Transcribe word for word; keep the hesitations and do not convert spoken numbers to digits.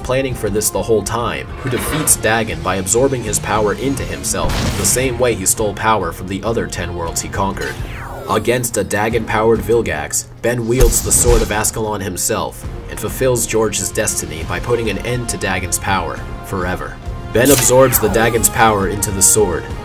planning for this the whole time, who defeats Dagon by absorbing his power into himself, the same way he stole power from the other ten worlds he conquered. Against a Dagon-powered Vilgax, Ben wields the Sword of Ascalon himself, and fulfills George's destiny by putting an end to Dagon's power, forever. Ben absorbs the Dagon's power into the sword,